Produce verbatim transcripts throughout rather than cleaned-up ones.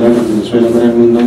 programa Venezuela para el Mundo,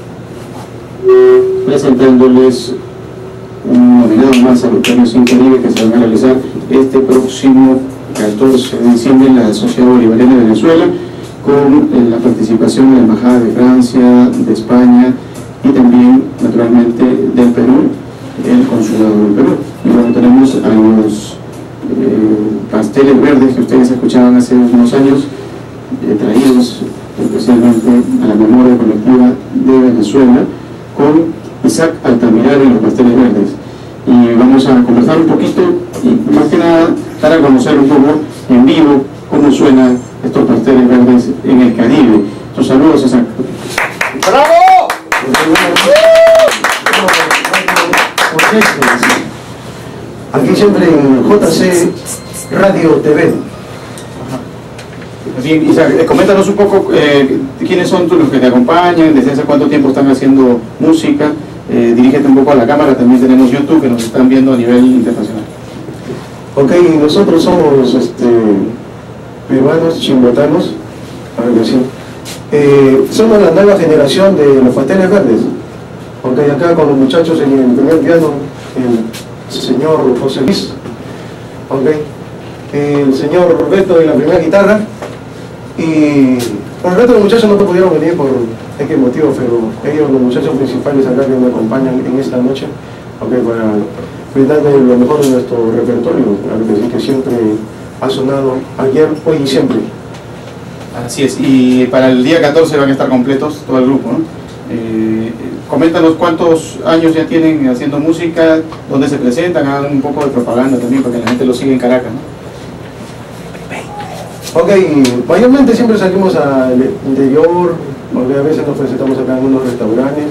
presentándoles un nominado más a los premios Incaribe que se van a realizar este próximo catorce de diciembre en la Sociedad Bolivariana de Venezuela, con eh, la participación de la Embajada de Francia, de España y también, naturalmente, del Perú, el Consulado del Perú. Y luego tenemos a los eh, pasteles verdes que ustedes escuchaban hace unos años, eh, traídos especialmente a la memoria colectiva de Venezuela, con Isaac Altamirano y los pasteles verdes. Y vamos a conversar un poquito y más que nada dar a conocer un poco en vivo cómo suenan estos pasteles verdes en el Caribe. Tus saludos, Isaac. ¡Bravo! Aquí siempre en J C Radio T V. Bien, Isaac, coméntanos un poco eh, quiénes son los que te acompañan, desde hace cuánto tiempo están haciendo música. Eh, dirígete un poco a la cámara, también tenemos YouTube que nos están viendo a nivel internacional. Ok, nosotros somos este, peruanos, chimbotanos, algo así. Eh, somos la nueva generación de los pasteles verdes. Ok, acá con los muchachos en el primer piano, el señor José Luis, ok, el señor Roberto en la primera guitarra, y por el resto los muchachos no pudieron venir por X motivo, pero ellos, los muchachos principales acá que me acompañan en esta noche, okay, para brindarle lo mejor de nuestro repertorio, claro que sí, que siempre ha sonado ayer, hoy y siempre. Así es, y para el día catorce van a estar completos todo el grupo, ¿no? Eh, coméntanos cuántos años ya tienen haciendo música, dónde se presentan, hagan un poco de propaganda también para que la gente lo siga en Caracas, ¿no? Ok, mayormente siempre salimos al interior, porque a veces nos presentamos acá en unos restaurantes,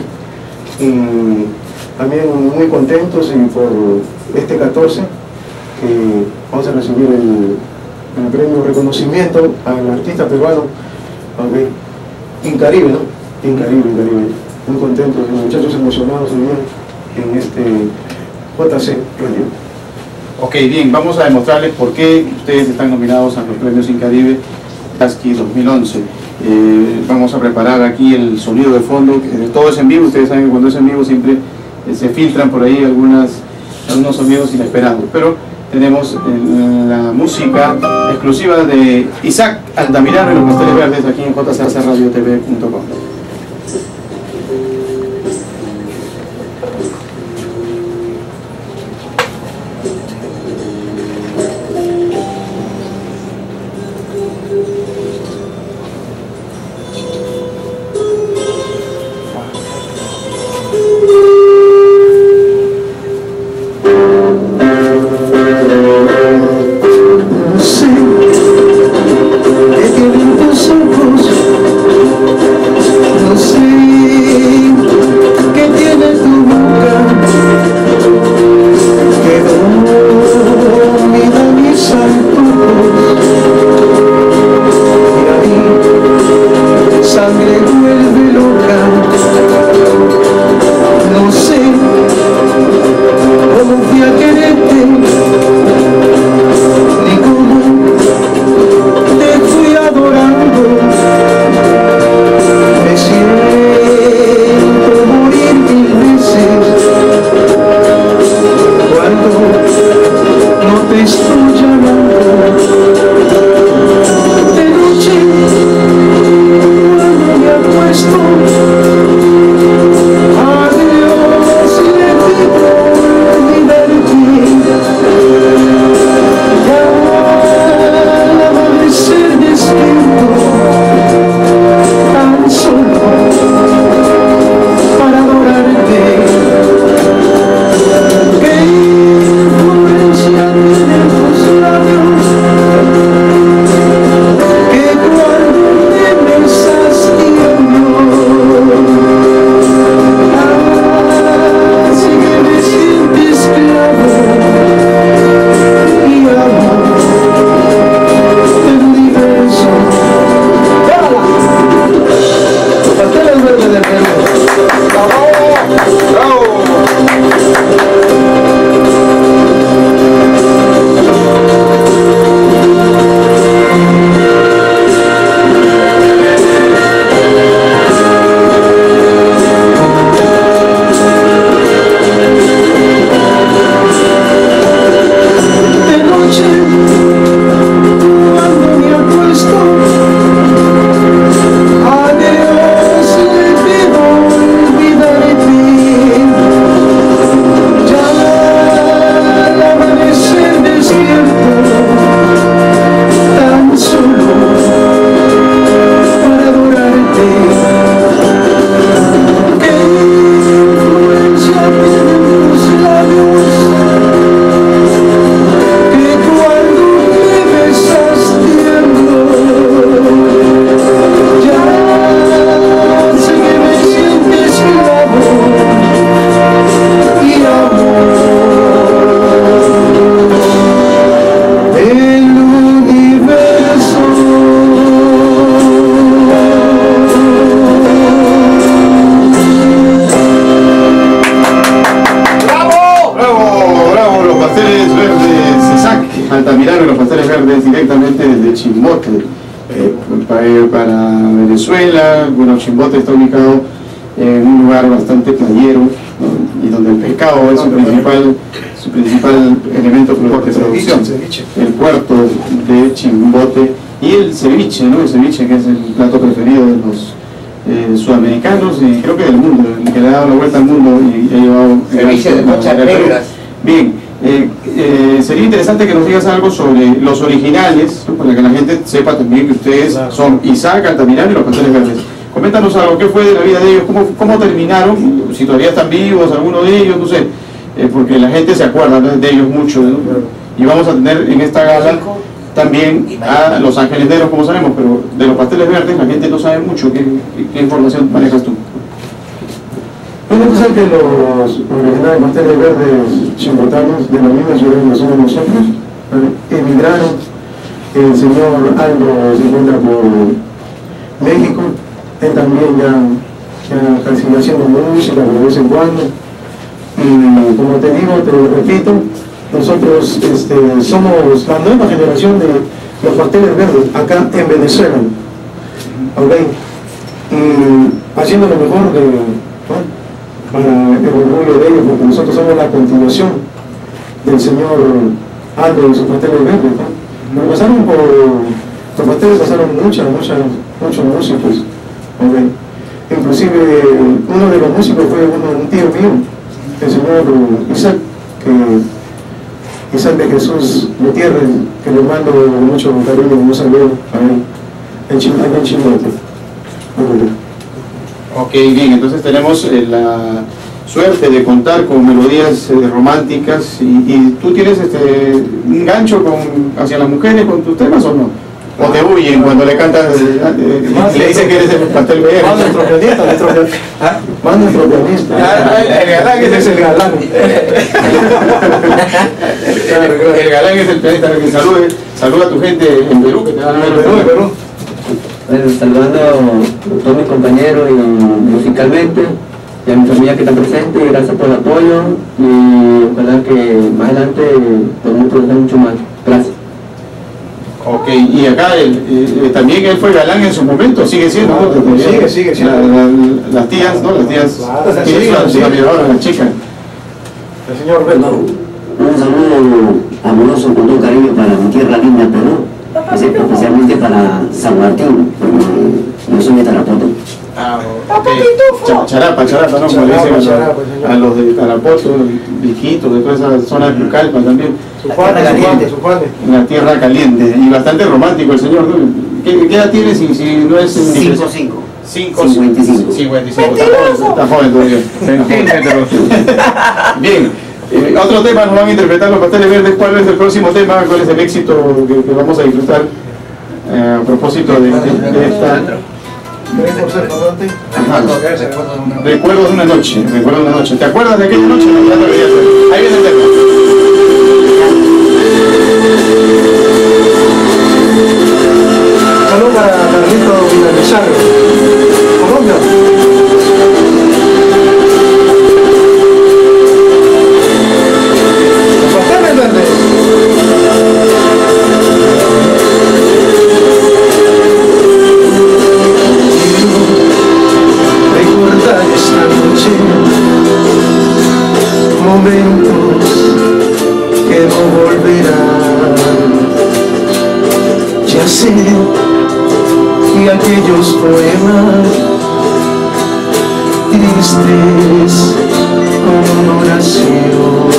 y también muy contentos y por este catorce que vamos a recibir el, el premio reconocimiento al artista peruano, okay, Incaribe, ¿no? Incaribe, Incaribe. Muy contentos, los muchachos emocionados hoy día en este J C Radio. Ok, bien, vamos a demostrarles por qué ustedes están nominados a los premios Incaribe Tasky dos mil once. Eh, vamos a preparar aquí el sonido de fondo, que todo es en vivo. Ustedes saben que cuando es en vivo siempre eh, se filtran por ahí algunas, algunos sonidos inesperados, pero tenemos eh, la música exclusiva de Isaac Altamirano y los pasteles verdes aquí en J C Radio T V punto com. De noche, cuando me acuesto, para Venezuela. Bueno, Chimbote está ubicado en un lugar bastante playero, ¿no? Y donde el pescado es su principal, su principal elemento de producción. El puerto de Chimbote y el ceviche, ¿no? El ceviche, que es el plato preferido de los eh, sudamericanos y creo que del mundo, el que le ha dado la vuelta al mundo y ha llevado ceviche de conchas negras. Bien, eh, eh, sería interesante que nos digas algo sobre los originales, ¿no? Para que la gente sepa también que ustedes claro. son Isaac Altamirano y los Pasteles Verdes. Coméntanos algo, ¿qué fue de la vida de ellos? ¿Cómo, cómo terminaron? Si todavía están vivos, alguno de ellos, no sé, eh, porque la gente se acuerda, ¿no?, de ellos mucho, ¿no? Y vamos a tener en esta gala también a los angeleneros, como sabemos, pero de los Pasteles Verdes la gente no sabe mucho. ¿Qué, qué información manejas tú? Bueno, tú sabes que los originales Pasteles Verdes chimbotanos de la misma ciudad que somos nosotros emigraron. El señor Aldo se encuentra por México. Él también ya, ya casi haciendo música de vez en cuando. Y como te digo, te lo repito, nosotros este, somos la nueva generación de los Pasteles Verdes acá en Venezuela. ¿Ok? Y haciendo lo mejor de, ¿no?, para el orgullo de ellos, porque nosotros somos la continuación del señor Aldo y sus Pasteles Verdes, ¿no? Nos pasaron por, los pasteles pasaron muchas, muchas, muchos músicos. Okay. Inclusive uno de los músicos fue uno, un tío mío, el señor Isaac, que Isaac de Jesús Gutiérrez, que le mando mucho cariño y un saludo a él, en Chimbote, en Chimbote. Ok, bien, entonces tenemos eh, la suerte de contar con melodías eh, románticas y, y tú tienes este, un gancho con, hacia las mujeres con tus temas, ¿o no? ¿O te huyen cuando le cantas, eh, eh, le dicen que eres el pastel verde? Más nuestro pianista, nuestro pianista. Más nuestro pianista. El galán es el galán. El galán es el pianista. Salude, saluda a tu gente en Perú, que te van a ver en Perú. Perú. Bueno, saludando a todos mis compañeros y musicalmente, y a mi familia que está presente, gracias por el apoyo y ojalá que más adelante podamos progresar mucho más. Gracias. Ok, y acá el, eh, también él fue galán en su momento, sigue siendo, ¿no? Sigue, sigue siendo. La, la, las tías, ¿no? Las tías, claro, las tías, la miradora, la chica. El señor Beto. Un saludo amoroso con todo cariño para mi tierra linda, Perú, especialmente para San Martín, porque yo soy de Tarapoto. Ah, okay. Ch charapa, charapa, ¿no? Como le dicen a, charapa, a los de Tarapoto, viejitos, de toda esa zona de Pucallpa también. Su padre, caliente, su padre. La tierra caliente, y bastante romántico el señor, ¿no? ¿Qué, qué edad tiene si, si no es... cinco cinco. cincuenta y cinco. cincuenta y cinco. Está joven todavía. Bien. Eh, otro tema nos van a interpretar los Pasteles Verdes. ¿Cuál es el próximo tema? ¿Cuál es el éxito que, que vamos a disfrutar eh, a propósito de, de, de esta... Recuerdos de una noche, recuerdos de una noche. ¿Te acuerdas de aquella noche? No, ya te olvidaste. Ahí viene el tema. Saludos para Carlito Villarreal, Colombia. Los Pasteles Verdes. Recuerda esta noche momentos que no volverán. Ya sé que aquellos poemas tristes como una oración,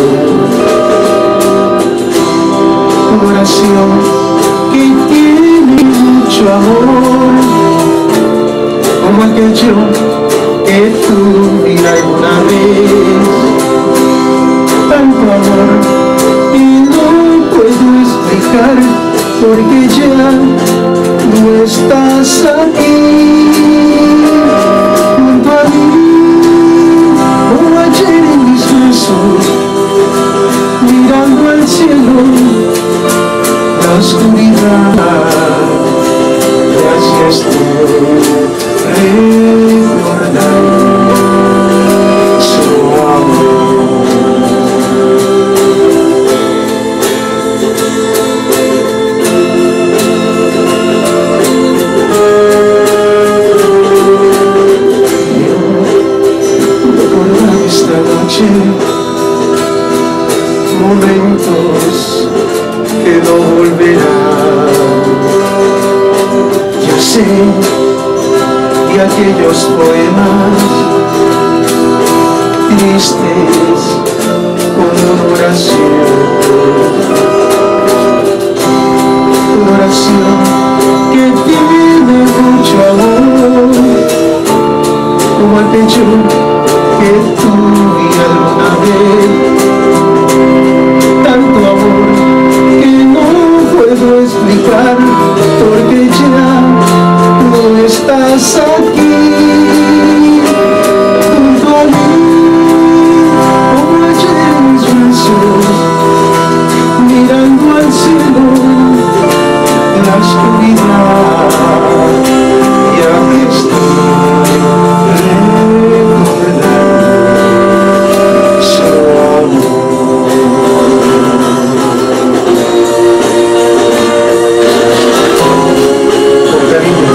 una oración que tiene mucho amor, como aquello que tuve alguna vez, tanto amor y no puedo explicar porque ya no estás aquí junto a mí, como ayer en mis brazos, mirando al cielo, la oscuridad, gracias por recordar su amor. momentos que no volverán. Yo sé de aquellos poemas tristes como una oración, una oración que tiene mucho amor, como el pecho que tuve alguna vez, tanto amor que no puedo explicar, porque ya no estás aquí junto a mí, como ayer en mis brazos, mirando al cielo, la oscuridad, y aquí estoy recordando su amor. Con cariño.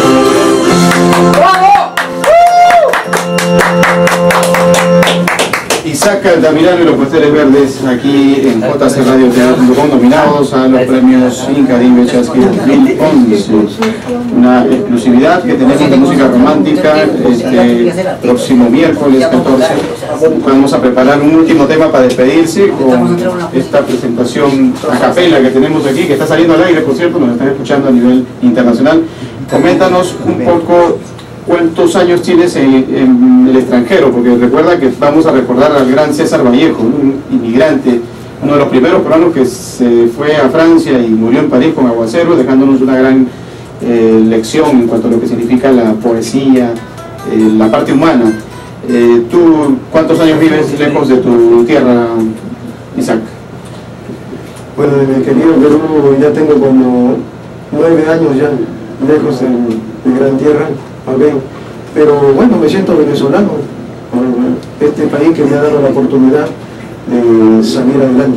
Isaac Altamirano y los Pasteles Verdes aquí en J C Radio Teatro punto com, nominados a los premios Incaribe Chasqui dos mil once. Una exclusividad que tenemos de música romántica este próximo miércoles catorce. Vamos a preparar un último tema para despedirse con esta presentación a capela que tenemos aquí, que está saliendo al aire, por cierto, nos están escuchando a nivel internacional. Coméntanos un poco cuántos años tienes en, en el extranjero, porque recuerda que vamos a recordar al gran César Vallejo, un inmigrante, uno de los primeros peruanos que se fue a Francia y murió en París con aguacero, dejándonos una gran eh, lección en cuanto a lo que significa la poesía, eh, la parte humana. Eh, ¿Tú cuántos años vives lejos de tu tierra, Isaac? Bueno, de mi querido Perú ya tengo como nueve años ya lejos de, de gran tierra. Okay. Pero bueno, me siento venezolano. Este país que me ha dado la oportunidad de salir adelante.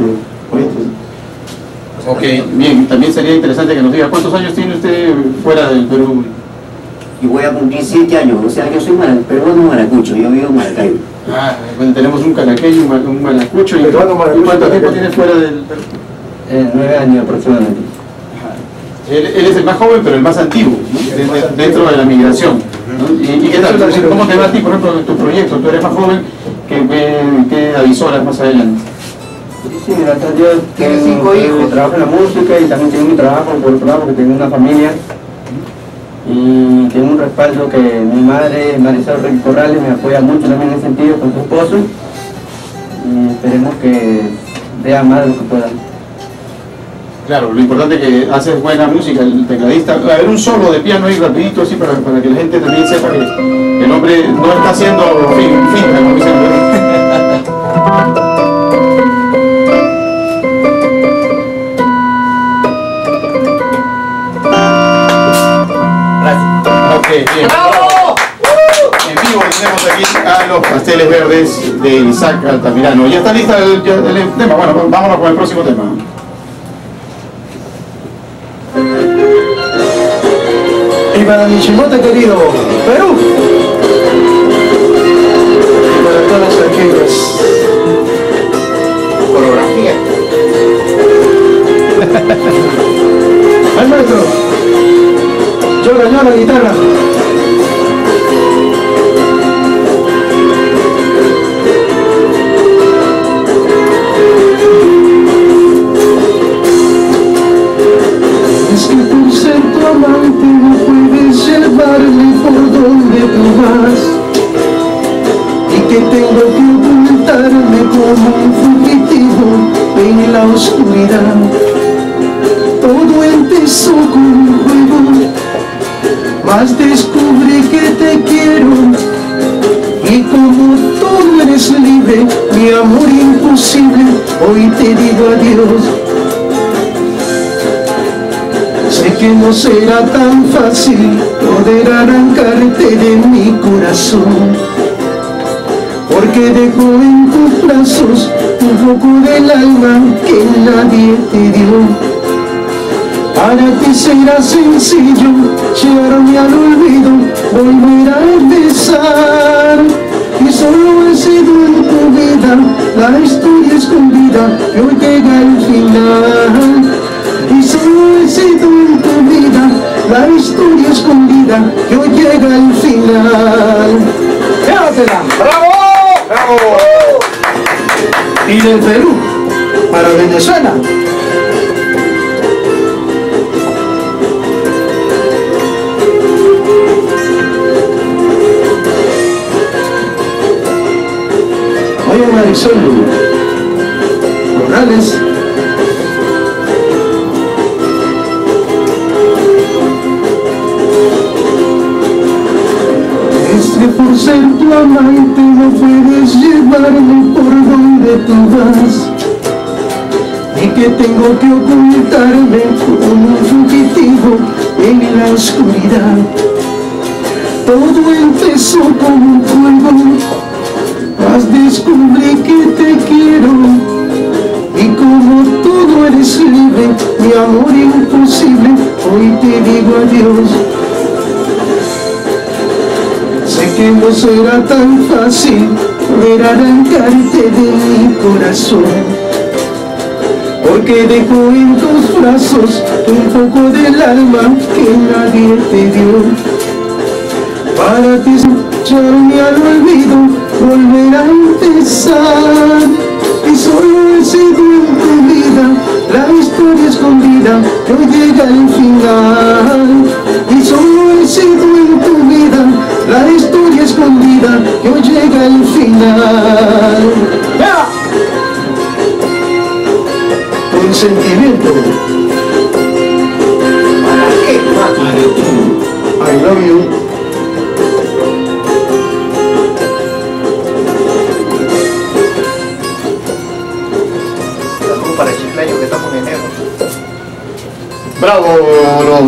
Ok, bien, también sería interesante que nos diga cuántos años tiene usted fuera del Perú. Y voy a cumplir siete años, o sea que yo soy mara, peruano maracucho, yo vivo en Maracaibo. Ah, bueno, tenemos un caraqueño, un maracucho. ¿Y Peruano maracucho, cuánto tiempo tiene fuera del Perú? Eh, nueve años aproximadamente. Él, él es el más joven, pero el más antiguo, ¿no? de, de, dentro de la migración, ¿no? ¿Y, y qué tal? ¿Cómo te va a ti, por ejemplo, tu proyecto? Tú eres más joven, ¿qué, qué, qué avisoras más adelante? Sí, gracias a Dios. Tiene cinco hijos. Trabajo en la música y también tengo mi trabajo por otro lado, porque tengo una familia. Y tengo un respaldo que mi madre, Marisol Rey Corrales, me apoya mucho también en ese sentido con su esposo. Y esperemos que vea más de lo que pueda. Claro, lo importante es que haces buena música, el tecladista. A ver, un solo de piano ahí rapidito, así para, para que la gente también sepa que el hombre no está haciendo fin, fin, como dicen. Ok, bien. ¡Bravo! En vivo tenemos aquí a los Pasteles Verdes de Isaac Altamirano. ¿Ya está lista el, ya, el tema? Bueno, vámonos con el próximo tema. Y para mi chimote querido Perú, y para todas aquellas Coreografía. al maestro, yo gañó la guitarra. Es que por ser tu amante no puedes llevarme por donde tú vas, y que tengo que ocultarme como un fugitivo en la oscuridad. Todo empezó con un juego, mas descubrí que te quiero, y como tú no eres libre, mi amor imposible, hoy te digo adiós. Sé que no será tan fácil poder arrancarte de mi corazón, porque dejo en tus brazos un poco del alma que nadie te dio. Para ti será sencillo llevarme al olvido, volver a empezar, y solo he sido en tu vida la historia escondida que hoy llega al final. Y solo he sido en tu vida la historia escondida que hoy llega al final. ¡Llévatela! ¡Bravo! ¡Bravo! Y del Perú para Venezuela. Oye, Marisol Morales. Es que por ser tu amante no puedes llevarme por donde tú vas, y que tengo que ocultarme como un fugitivo en la oscuridad. Todo empezó como un juego, mas descubrí que te quiero, y como todo eres libre, mi amor imposible, hoy te digo adiós. Sé que no será tan fácil poder arrancarte de mi corazón, porque dejo en tus brazos un poco del alma que nadie te dio. Para ti echarme al olvido, volver a empezar. Y solo he sido en tu vida la historia escondida que hoy llega al final. Y solo he sido en tu vida la historia escondida que hoy llega al final. ¡Vea! Con sentimiento. ¿Para qué? Para ti. I love you. Para el Chiclayo que estamos en enero. Bravo, los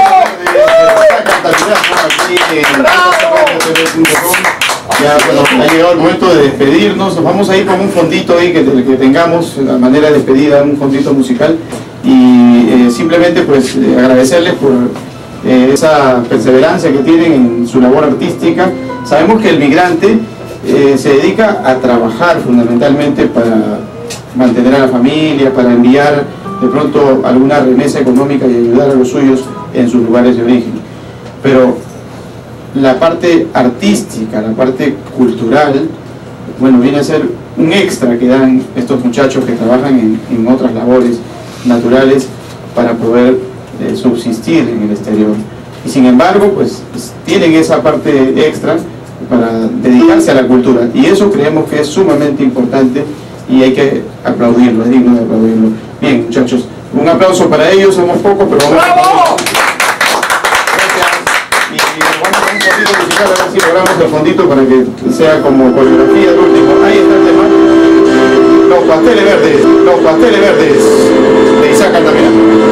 ya bueno, ha llegado el momento de despedirnos. Nos vamos a ir con un fondito ahí que, que tengamos, la manera de despedida, un fondito musical, y eh, simplemente pues eh, agradecerles por eh, esa perseverancia que tienen en su labor artística. Sabemos que el migrante eh, se dedica a trabajar fundamentalmente para mantener a la familia, para enviar de pronto alguna remesa económica y ayudar a los suyos en sus lugares de origen. Pero la parte artística, la parte cultural, bueno, viene a ser un extra que dan estos muchachos que trabajan en, en otras labores naturales para poder eh, subsistir en el exterior. Y sin embargo, pues tienen esa parte extra para dedicarse a la cultura, y eso creemos que es sumamente importante y hay que aplaudirlo, es digno de aplaudirlo. Bien, muchachos, un aplauso para ellos, somos pocos, pero vamos a aplaudir. Gracias. Y vamos a un fondito musical, a ver si logramos el fondito para que sea como coreografía el último. Ahí está el tema. Los pasteles verdes, los pasteles verdes de Isaac Altamira.